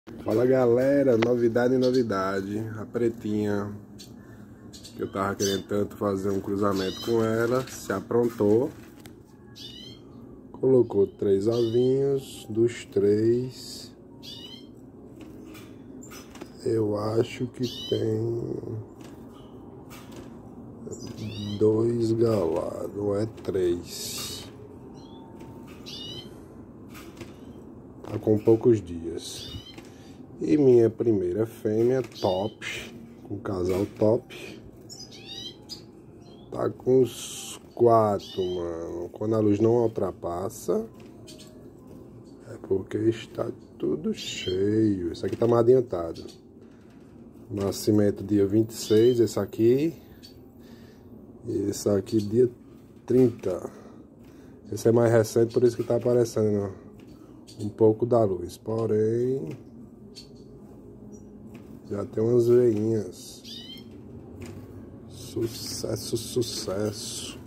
Fala galera, novidade, a pretinha que eu tava querendo tanto fazer um cruzamento com ela, se aprontou, colocou 3 ovinhos, dos 3 eu acho que tem 2 galados, ou é 3, tá com poucos dias. E minha primeira fêmea, top, com casal top, tá com uns 4, mano. Quando a luz não ultrapassa, é porque está tudo cheio. Esse aqui tá mais adiantado. Nascimento dia 26, esse aqui. E esse aqui dia 30. Esse é mais recente, por isso que tá aparecendo um pouco da luz. Porém, já tem umas veinhas. Sucesso, sucesso.